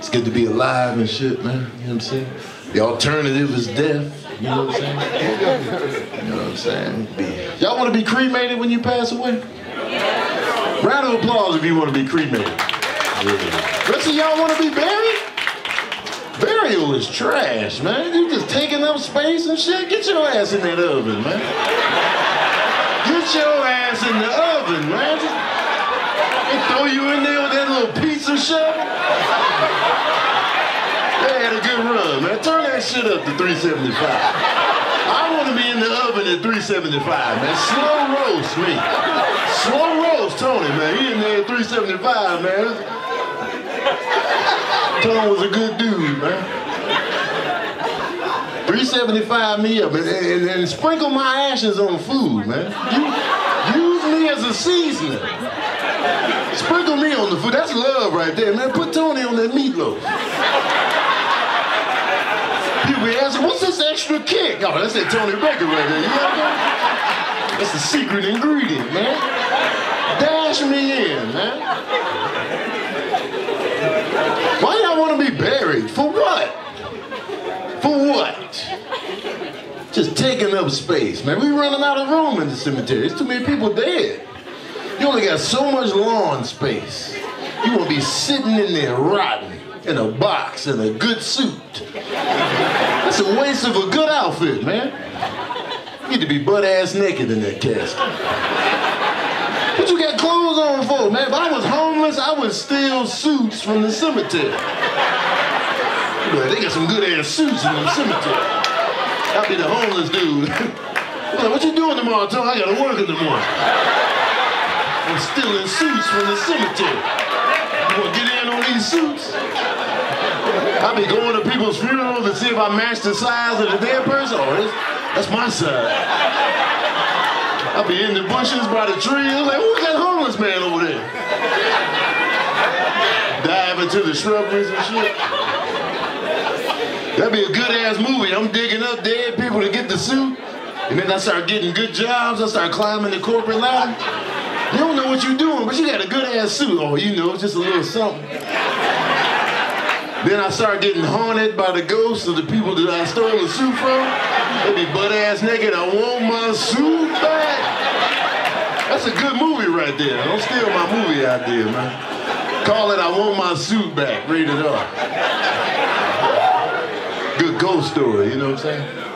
It's good to be alive and shit, man. You know what I'm saying? The alternative is death. You know what I'm saying? You know what I'm saying? Y'all want to be cremated when you pass away? Round of applause if you want to be cremated. Yeah. Rest of y'all want to be buried? Burial is trash, man. You just taking up space and shit. Get your ass in that oven, man. Get your ass in the oven, man. They throw you in there with that little pizza shovel. They had a good run, man. Turn that shit up to 375. I want to be in the oven at 375, man. Slow roast me. Slow roast Tony, man. He in there at 375, man. Tony was a good dude, man. 375 me up and sprinkle my ashes on food, man. Use me as a seasoning. Sprinkle me on the food. That's love right there, man. Put Tony on that meatloaf. People be asking, what's this extra kick? Oh, that's that Tony Baker right there. You know that? That's the secret ingredient, man. Dash me in, man. Why y'all want to be buried? For what? For what? Just taking up space, man. We running out of room in the cemetery. There's too many people dead. You only got so much lawn space. You want to be sitting in there rotting in a box in a good suit. That's a waste of a good outfit, man. You need to be butt-ass naked in that casket. What you got clothes on for, man? If I was homeless, I would steal suits from the cemetery. They got some good-ass suits in the cemetery. I'll be the homeless dude. What you doing tomorrow, Tony? I gotta work in the morning. I'm stealing suits from the cemetery. You wanna get in on these suits? I'll be going to people's funerals to see if I match the size of the dead person. Oh, that's my size. I'll be in the bushes by the trees. Like, who's that homeless man over there? Dive into the shrubberies and shit. That'd be a good-ass movie. I'm digging up dead people to get the suit. And then I start getting good jobs. I start climbing the corporate ladder. You don't know what you're doing, but you got a good-ass suit. Oh, you know, just a little something. Then I start getting haunted by the ghosts of the people that I stole the suit from. They be butt-ass naked. I want my suit back. That's a good movie right there. Don't steal my movie idea, man. Call it I Want My Suit Back. Rated R. Good ghost story, you know what I'm saying?